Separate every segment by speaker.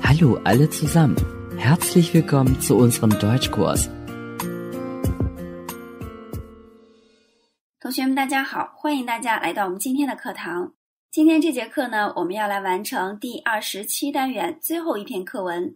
Speaker 1: Hallo alle zusammen. Herzlich willkommen zu unserem Deutschkurs.
Speaker 2: 同学们大家好，欢迎大家来到我们今天的课堂。今天这节课呢，我们要来完成第27单元最后一篇课文。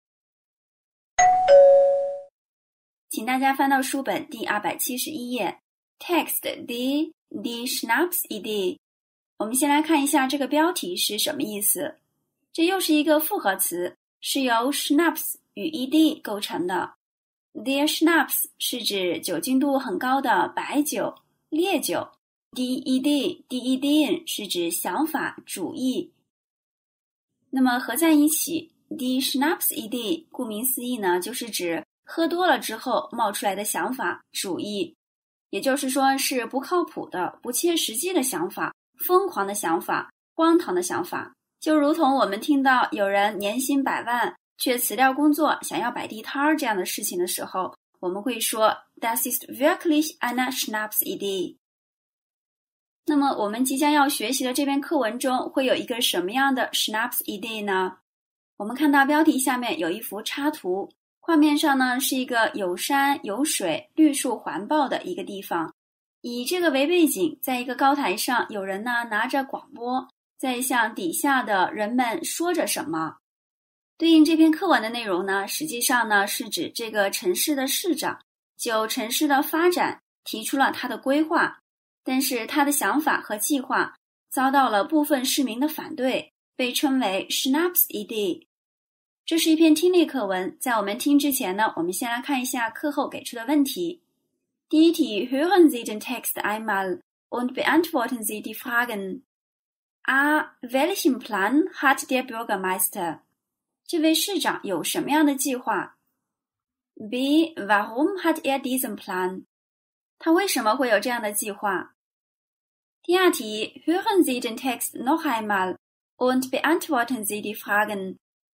Speaker 2: 请大家翻到书本第271页 Text die Schnapsidee。 我们先来看一下这个标题是什么意思。这又是一个复合词，是由 Schnaps 与 ed 构成的。 Der Schnaps 是指酒精度很高的白酒、烈酒。 Die Ideen 是指想法、主意。那么合在一起 Die Schnapsidee 顾名思义呢，就是指喝多了之后冒出来的想法、主意，也就是说是不靠谱的、不切实际的想法、疯狂的想法、荒唐的想法。就如同我们听到有人年薪100万却辞掉工作想要摆地摊这样的事情的时候，我们会说 Das ist wirklich eine Schnapsidee。 那么我们即将要学习的这篇课文中会有一个什么样的 Schnapsidee 呢？我们看到标题下面有一幅插图，画面上呢是一个有山有水、绿树环抱的一个地方。以这个为背景，在一个高台上，有人呢拿着广播在向底下的人们说着什么。对应这篇课文的内容呢，实际上呢是指这个城市的市长就城市的发展提出了他的规划，但是他的想法和计划遭到了部分市民的反对，被称为 Schnapsidee。 这是一篇听力课文，在我们听之前呢，我们先来看一下课后给出的问题。第一题 Hören Sie den Text einmal und beantworten Sie die Fragen. A. Welchen Plan hat der Bürgermeister? 这位市长有什么样的计划？ B. Warum hat er diesen Plan? 他为什么会有这样的计划？第二题 Hören Sie den Text noch einmal und beantworten Sie die Fragen.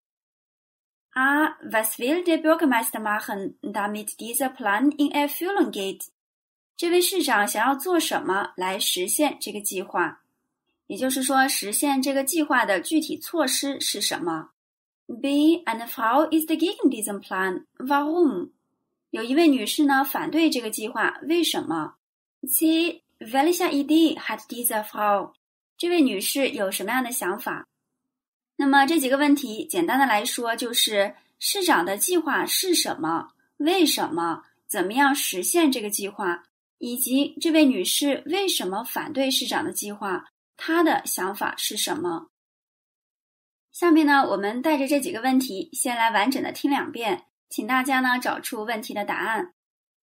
Speaker 2: A. Was will der Bürgermeister machen, damit dieser Plan in Erfüllung geht? 这位市长想要做什么来实现这个计划？也就是说，实现这个计划的具体措施是什么？ B. Eine Frau ist gegen diesen Plan. Warum? 有一位女士呢反对这个计划，为什么？ C. Welche Idee hat diese Frau? 这位女士有什么样的想法？那么这几个问题简单的来说，就是市长的计划是什么？为什么？怎么样实现这个计划？以及这位女士为什么反对市长的计划？她的想法是什么？下面呢，我们带着这几个问题先来完整的听2遍，请大家呢找出问题的答案。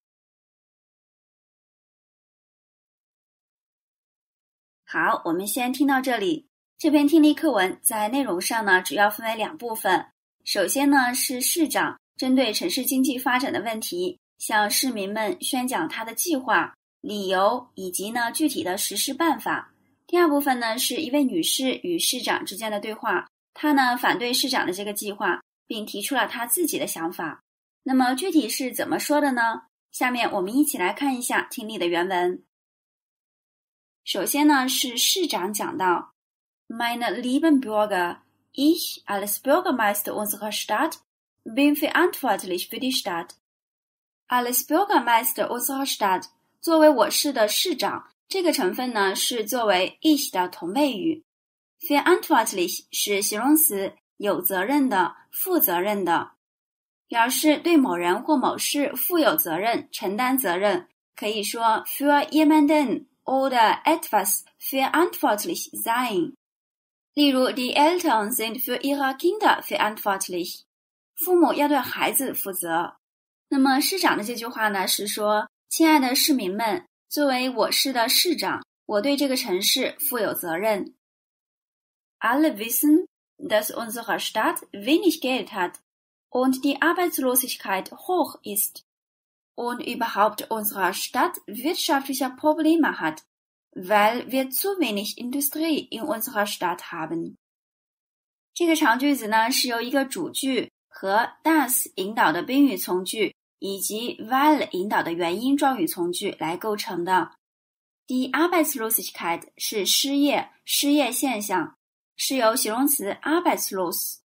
Speaker 2: 好，我们先听到这里。这篇听力课文在内容上呢，主要分为2部分。首先呢，是市长针对城市经济发展的问题，向市民们宣讲他的计划、理由以及呢具体的实施办法。第二部分呢，是一位女士与市长之间的对话，她呢反对市长的这个计划，并提出了她自己的想法。那么具体是怎么说的呢？下面我们一起来看一下听力的原文。首先呢，是市长讲到 Meine lieben Bürger, ich als Bürgermeister unserer Stadt bin verantwortlich für die Stadt. Als Bürgermeister unserer Stadt 作为我市的市长，这个成分呢是作为 ich 的同位语。 Verantwortlich 是形容词，有责任的、负责任的，表示对某人或某事负有责任、承担责任，可以说 für jemanden oder etwas verantwortlich sein。 例如 Die Eltern sind für ihre Kinder verantwortlich。 父母要对孩子负责。那么市长的这句话呢是说，亲爱的市民们，作为我市的市长，我对这个城市负有责任。 Alle wissen, dass unsere Stadt wenig Geld hat und die Arbeitslosigkeit hoch ist und überhaupt unsere Stadt wirtschaftliche Probleme hat, weil wir zu wenig Industrie in unserer Stadt haben。 这个长句子呢是由一个主句和 das 引导的宾语从句以及 weil 引导的原因状语从句来构成的。Die Arbeitslosigkeit 是失业、失业现象，是由形容词 arbeitslos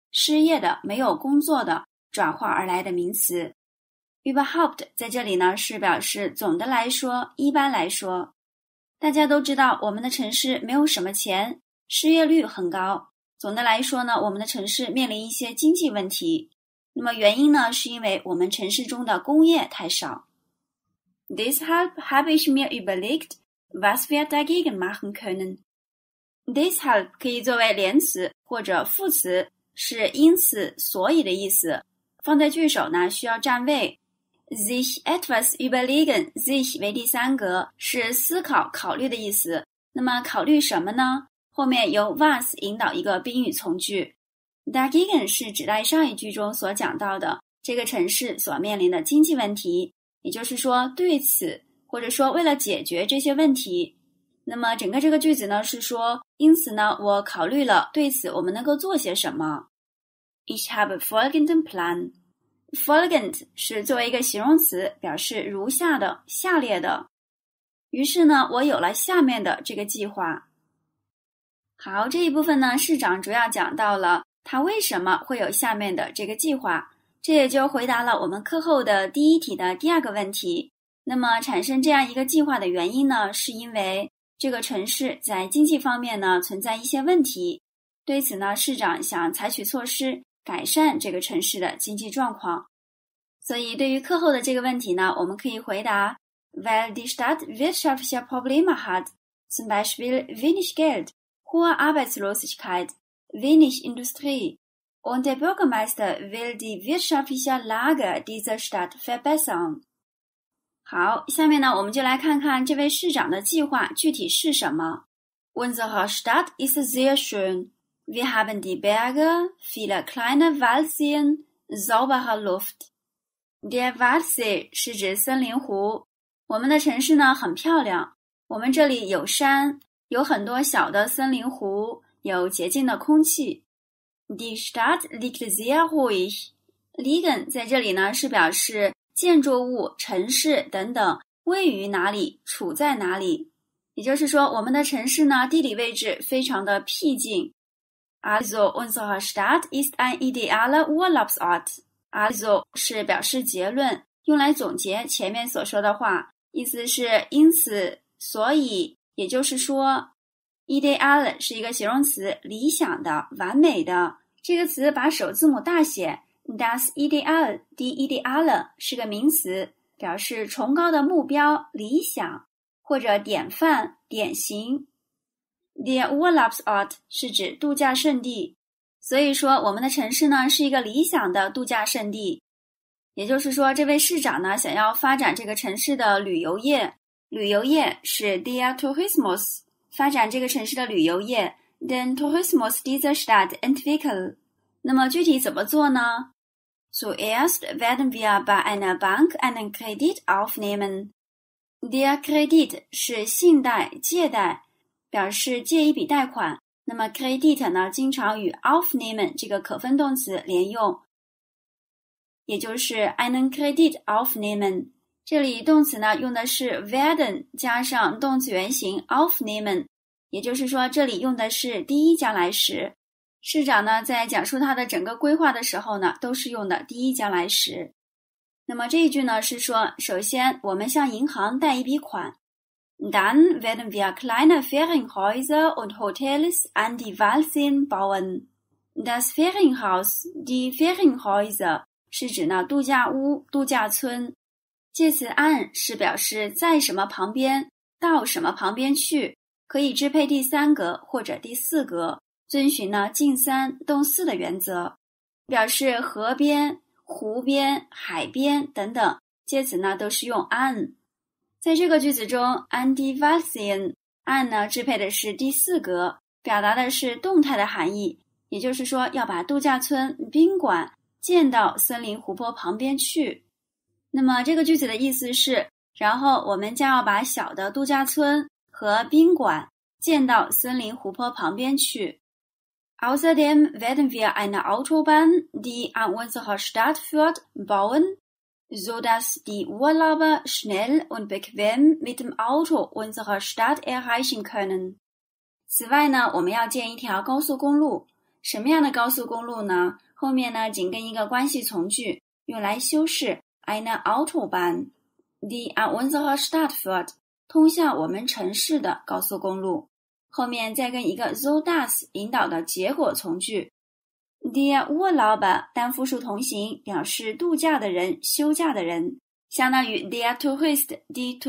Speaker 2: 失业的、没有工作的转化而来的名词。überhaupt 在这里呢是表示总的来说、一般来说。大家都知道我们的城市没有什么钱，失业率很高。总的来说呢，我们的城市面临一些经济问题。那么原因呢，是因为我们城市中的工业太少。Deshalb habe ich mir überlegt, was wir dagegen machen können. Deshalb 可以作为连词或者副词，是因此、所以的意思。放在句首呢，需要占位。sich etwas überlegen, sich 为第三格，是思考、考虑的意思。那么考虑什么呢？后面由 was 引导一个宾语从句。dagegen 是指代上一句中所讲到的这个城市所面临的经济问题，也就是说对此，或者说为了解决这些问题。那么整个这个句子呢是说，因此呢，我考虑了对此我们能够做些什么。Ich habe folgenden Plan.Folgend 是作为一个形容词，表示如下的、下列的。于是呢，我有了下面的这个计划。好，这一部分呢，市长主要讲到了他为什么会有下面的这个计划，这也就回答了我们课后的第一题的第二个问题。那么产生这样一个计划的原因呢，是因为这个城市在经济方面呢存在一些问题，对此呢，市长想采取措施改善这个城市的经济状况。所以对于课后的这个问题呢，我们可以回答 weil die Stadt wirtschaftliche Probleme hat, zum Beispiel wenig Geld, hohe Arbeitslosigkeit, wenig Industrie, und der Bürgermeister will die wirtschaftliche Lage dieser Stadt verbessern. 好，下面呢，我们就来看看这位市长的计划具体是什么。Unsere Stadt ist sehr schön. Wir haben die Berge, viele kleine Waldseen, saubere Luft.Der Waldsee 是指森林湖。我们的城市呢很漂亮，我们这里有山，有很多小的森林湖，有洁净的空气。Die Stadt liegt sehr ruhig. Liegen 在这里呢是表示建筑物、城市等等位于哪里、处在哪里。也就是说，我们的城市呢地理位置非常的僻静。Also unsere Stadt ist ein idealer Urlaubsort.Also 是表示结论，用来总结前面所说的话，意思是因此、所以，也就是说 ideal 是一个形容词，理想的、完美的。这个词把首字母大写 das Ideal, die Ideale 是个名词，表示崇高的目标、理想或者典范、典型。Der Urlaubsort 是指度假胜地。所以说我们的城市呢是一个理想的度假胜地，也就是说这位市长呢想要发展这个城市的旅游业，旅游业是 der Tourismus， 发展这个城市的旅游业 den Tourismus dieser Stadt entwickeln。 那么具体怎么做呢？ Zuerst werden wir bei einer Bank einen Kredit aufnehmen. Der Kredit 是信贷、借贷，表示借一笔贷款。那么 Kredit 呢经常与 aufnehmen 这个可分动词连用，也就是 einen Kredit aufnehmen。 这里动词呢用的是 werden 加上动词原形 aufnehmen， 也就是说这里用的是第一将来时。市长呢在讲述他的整个规划的时候呢都是用的第一将来时。那么这一句呢是说，首先我们向银行贷一笔款，Dann werden wir kleine Ferienhäuser und Hotels an die Waldseen bauen. Das Ferienhaus, die Ferienhäuser 是指呢度假屋、度假村。介词 an 是表示在什么旁边、到什么旁边去，可以支配第三格或者第四格，遵循呢近三动四的原则，表示河边、湖边、海边等等，介词呢都是用 an。在这个句子中 an die Waldseen an 呢支配的是第四格，表达的是动态的含义，也就是说要把度假村、宾馆建到森林湖泊旁边去。那么这个句子的意思是，然后我们将要把小的度假村和宾馆建到森林湖泊旁边去。Außerdem werden wir eine Autobahn, die an unsere Stadt führt, bauen,sodass die Urlauber schnell und bequem mit dem Auto unsere Stadt erreichen können. 此外呢，我们要建一条高速公路， 什么样的高速公路呢？后面呢紧跟一个关系从句，用来修饰 eine Autobahn, die an unserer Stadt führt， 通向我们城市的高速公路。后面再跟一个 so das 引导的结果从句。Der Urlauber 单复数同形，表示度假的人、休假的人，相当于 der Tourist, die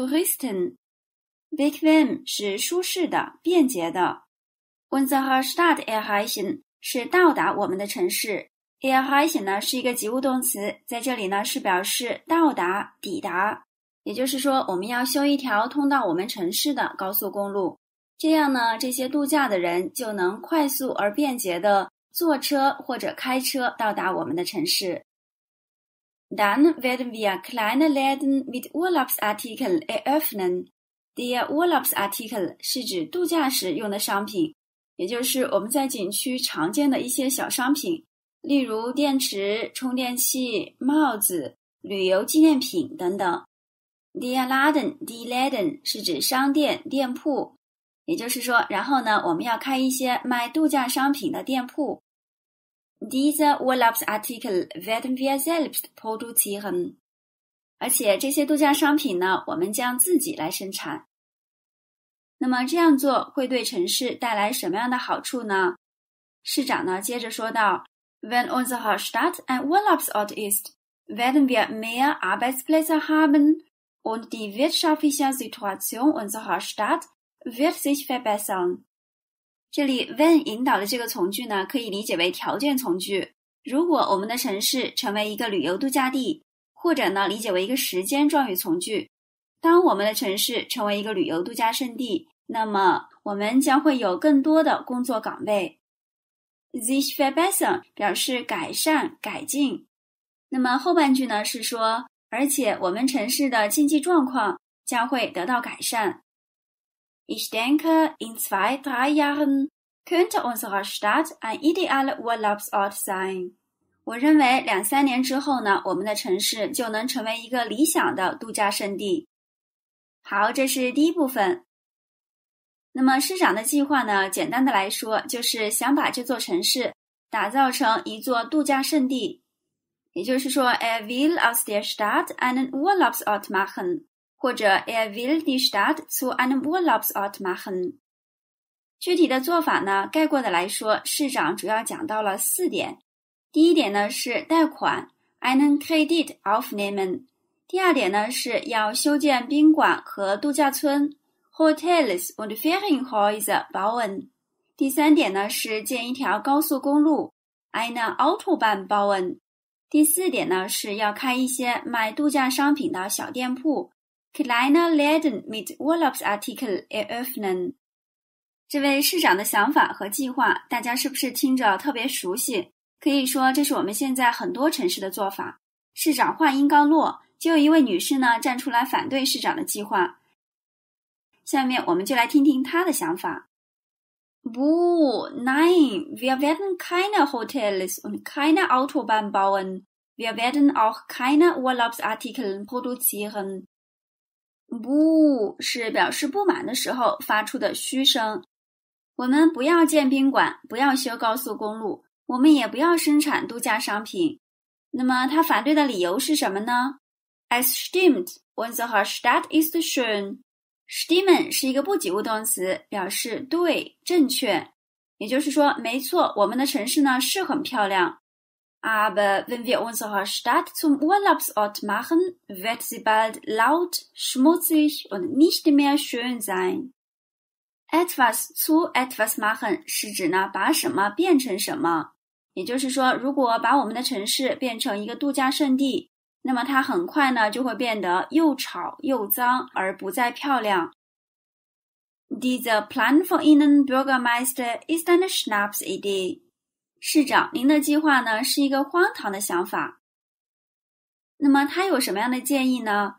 Speaker 2: Touristen。Bequem 是舒适的、便捷的。Unsere Stadt erreichen 是到达我们的城市。erreichen 呢是一个及物动词，在这里呢是表示到达、抵达。也就是说，我们要修一条通到我们城市的高速公路。这样呢，这些度假的人就能快速而便捷地坐车或者开车到达我们的城市。Dann werden wir kleine Läden mit Urlaubsartikeln eröffnen. Der Urlaubsartikel 是指度假时用的商品，也就是我们在景区常见的一些小商品，例如电池、充电器、帽子、旅游纪念品等等。Der Laden, die Läden 是指商店、店铺。也就是说，然后呢，我们要开一些卖度假商品的店铺。Diese Urlaubsartikel werden wir selbst produzieren. 而且这些度假商品呢，我们将自己来生产。那么这样做会对城市带来什么样的好处呢？市长呢接着说道 Wenn unsere Stadt ein Urlaubsort ist, werden wir mehr Arbeitsplätze haben und die wirtschaftliche Situation unserer Stadt wird sich verbessern. 这里 when 引导的这个从句呢，可以理解为条件从句。如果我们的城市成为一个旅游度假地，或者呢理解为一个时间状语从句。当我们的城市成为一个旅游度假胜地，那么我们将会有更多的工作岗位。sich verbessern 表示改善、改进。那么后半句呢是说，而且我们城市的经济状况将会得到改善。Ich denke, in 2-3 Jahren könnte unsere Stadt ein idealer Urlaubsort sein. 我认为2-3年之后呢，我们的城市就能成为一个理想的度假胜地。好，这是第一部分。那么市长的计划呢，简单的来说，就是想把这座城市打造成一座度假胜地。也就是说 will aus der Stadt einen Urlaubsort machen.或者 will die Stadt zu einem Urlaubsort machen. 具体的做法呢，概括的来说，市长主要讲到了4点。第一点呢是贷款 einen Kredit aufnehmen。第二点呢是要修建宾馆和度假村 Hotels und Ferienhäuser bauen。第三点呢是建一条高速公路 eine Autobahn bauen。第四点呢是要开一些卖度假商品的小店铺Kleine Läden mit Urlaubsartikel eröffnen. 这位市长的想法和计划，大家是不是听着特别熟悉？可以说这是我们现在很多城市的做法。市长话音刚落，就有一位女士呢站出来反对市长的计划。下面我们就来听听她的想法。Buh, nein, wir werden keine Hotels und keine Autobahn bauen. Wir werden auch keine Urlaubsartikel produzieren.不是表示不满的时候发出的嘘声。我们不要建宾馆，不要修高速公路，我们也不要生产度假商品。那么他反对的理由是什么呢？ Es stimmt, unsere Stadt ist schön. Stimmen 是一个不及物动词，表示对、正确。也就是说，没错，我们的城市呢是很漂亮。Aber wenn wir unsere Stadt zum Urlaubsort machen, wird sie bald laut, schmutzig und nicht mehr schön sein. Etwas zu etwas machen 是指呢把什么变成什么。也就是说，如果把我们的城市变成一个度假胜地，那么它很快呢就会变得又吵又脏，而不再漂亮。Dieser Plan von Ihnen, Bürgermeister, ist eine Schnapsidee.市长，您的计划呢是一个荒唐的想法。那么他有什么样的建议呢？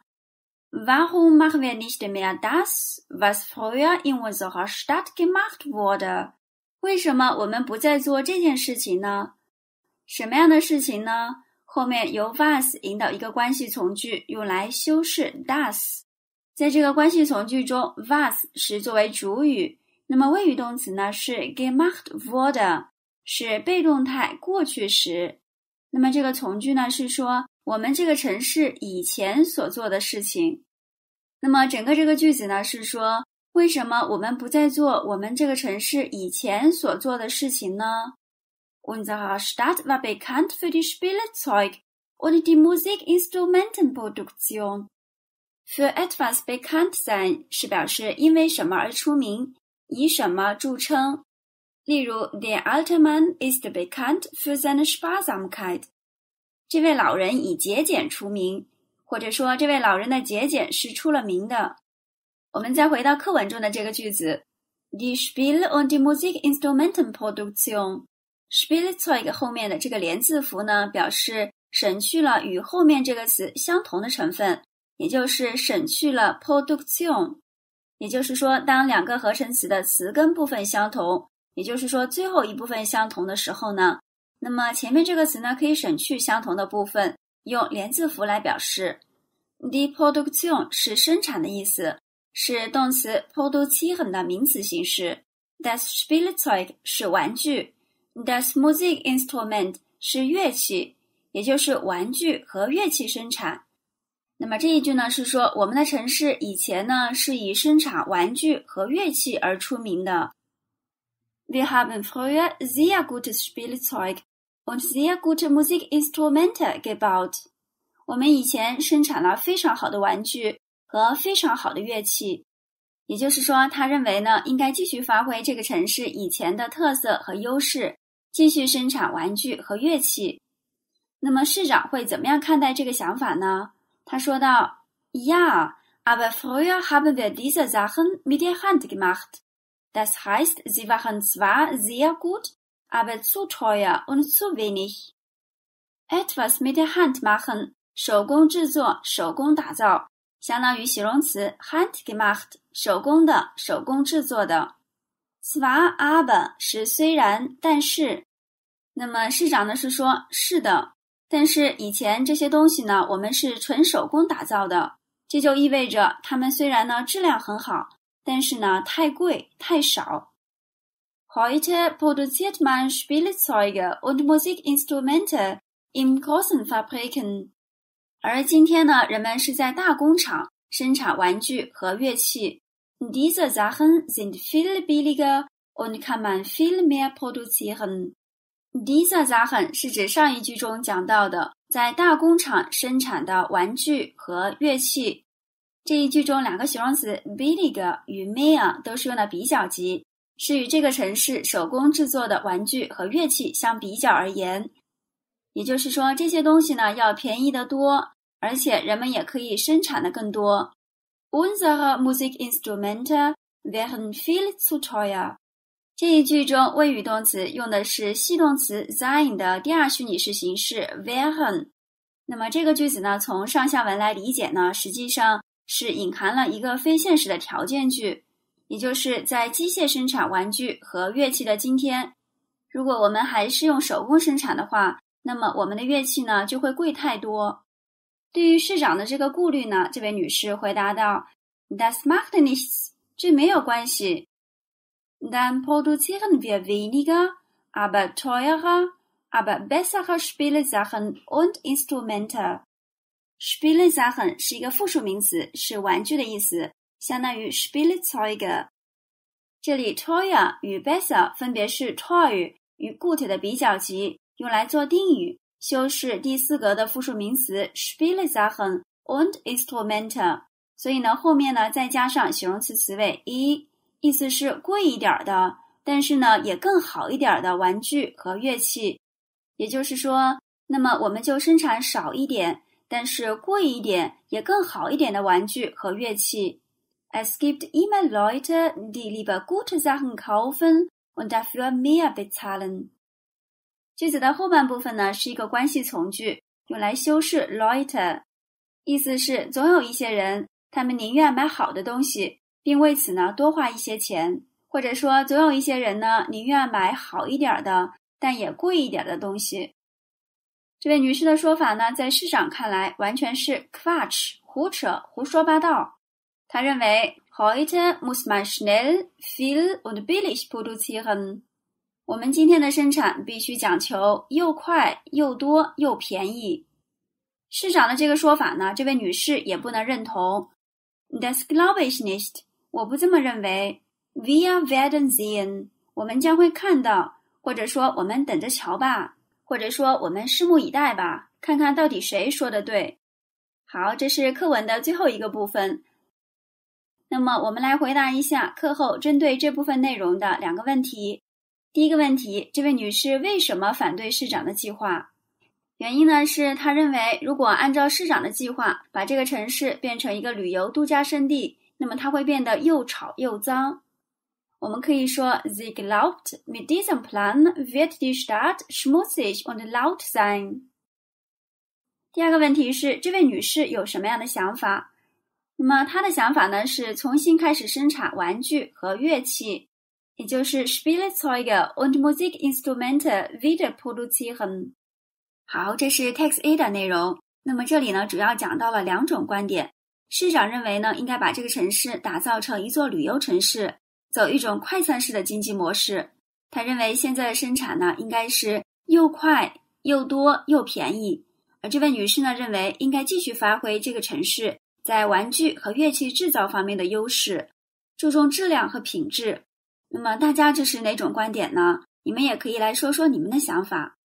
Speaker 2: Warum machen wir nicht mehr das, was früher in unserer Stadt gemacht wurde? 为什么我们不再做这件事情呢？什么样的事情呢？后面由 was 引导一个关系从句，用来修饰 das。在这个关系从句中 was 是作为主语，那么谓语动词呢是 gemacht wurde。 是被动态过去时。那么这个从句呢是说我们这个城市以前所做的事情。那么整个这个句子呢是说为什么我们不再做我们这个城市以前所做的事情呢？ Unsere Stadt war bekannt für die Spielzeug und die Musikinstrumentenproduktion. Für etwas bekannt sein 是表示因为什么而出名，以什么著称。例如 Der alte Mann ist bekannt für seine Sparsamkeit. 这位老人以节俭出名，或者说这位老人的节俭是出了名的。我们再回到课文中的这个句子 Die Spiel- und die Musikinstrumentenproduktion. Spielzeug 后面的这个连字符呢，表示省去了与后面这个词相同的成分，也就是省去了 Produktion。 也就是说当两个合成词的词根部分相同，也就是说最后一部分相同的时候呢，那么前面这个词呢可以省去相同的部分，用连字符来表示。 Die Produktion 是生产的意思，是动词 produzieren 的名词形式。 Das Spielzeug 是玩具， Das Musikinstrument 是乐器，也就是玩具和乐器生产。那么这一句呢是说我们的城市以前呢是以生产玩具和乐器而出名的。 Wir haben früher sehr gutes Spielzeug und sehr gute Musikinstrumente gebaut. 我们以前生产了非常好的玩具和非常好的乐器。也就是说他认为呢应该继续发挥这个城市以前的特色和优势，继续生产玩具和乐器。那么市长会怎么样看待这个想法呢？他说道 Ja, aber früher haben wir diese Sachen mit der Hand gemacht. Das heißt, sie waren zwar sehr gut, aber zu teuer und zu wenig. Etwas mit der Hand machen, 手工制作，手工打造，相当于形容词 handgemacht， 手工的，手工制作的。Zwar aber 是虽然，但是。那么市长呢是说是的，但是以前这些东西呢我们是纯手工打造的，这就意味着它们虽然呢质量很好，但是呢太贵太少。 Heute produziert man Spielzeuge und Musikinstrumente in großen Fabriken. 而今天呢人们是在大工厂生产玩具和乐器。 Diese Sachen sind viel billiger und kann man viel mehr produzieren. Diese Sachen 是指上一句中讲到的在大工厂生产的玩具和乐器。这一句中两个形容词 billiger 与 mehr 都是用的比较级，是与这个城市手工制作的玩具和乐器相比较而言。也就是说这些东西呢要便宜得多，而且人们也可以生产的更多。 Unsere Musikinstrumente wären viel zu teuer. 这一句中谓语动词用的是系动词 sein 的第二虚拟式形式 wären。 那么这个句子呢从上下文来理解呢，实际上是隐含了一个非现实的条件句，也就是在机械生产玩具和乐器的今天，如果我们还是用手工生产的话，那么我们的乐器呢就会贵太多。对于市长的这个顾虑呢，这位女士回答道 Das macht nichts， 这没有关系。Dann produzieren wir weniger, aber teurer, aber bessere Spielsachen und Instrumente. Spielsachen 是一个复数名词，是玩具的意思，相当于 Spielzeuge。这里 teuer 与 besser 分别是 teuer 与 gut 的比较级，用来做定语，修饰第四格的复数名词 Spielsachen und Instrumente。所以呢，后面呢再加上形容词词尾 一。意思是贵一点的，但是呢也更好一点的玩具和乐器。也就是说，那么我们就生产少一点，但是贵一点也更好一点的玩具和乐器。Es gibt immer Leute, die lieber gute Sachen kaufen und dafür mehr bezahlen. 句子的后半部分呢是一个关系从句，用来修饰 Leute， 意思是总有一些人，他们宁愿买好的东西，并为此呢多花一些钱，或者说总有一些人呢宁愿买好一点的但也贵一点的东西。这位女士的说法呢在市长看来完全是 Quatsch， 胡扯胡说八道。她认为 Heute muss man schnell, viel und billig produzieren. 我们今天的生产必须讲求又快又多又便宜。市长的这个说法呢，这位女士也不能认同。Das glaube ich nicht， 我不这么认为。Wir werden sehen， 我们将会看到，或者说我们等着瞧吧，或者说我们拭目以待吧，看看到底谁说的对。好，这是课文的最后一个部分。那么我们来回答一下课后针对这部分内容的2个问题。第一个问题，这位女士为什么反对市长的计划？原因呢是她认为，如果按照市长的计划，把这个城市变成一个旅游度假胜地，那么它会变得又吵又脏。我们可以说 Sie glaubt, mit diesem Plan wird die Stadt schmutzig und laut sein。第二个问题是，这位女士有什么样的想法？那么她的想法呢是重新开始生产玩具和乐器，也就是 Spielzeuge und Musikinstrumente wieder produzieren。好，这是 Text A 的内容。那么这里呢主要讲到了2种观点。市长认为呢应该把这个城市打造成一座旅游城市，走一种快餐式的经济模式。他认为现在的生产呢应该是又快又多又便宜。而这位女士呢认为应该继续发挥这个城市在玩具和乐器制造方面的优势，注重质量和品质。那么大家这是哪种观点呢？你们也可以来说说你们的想法。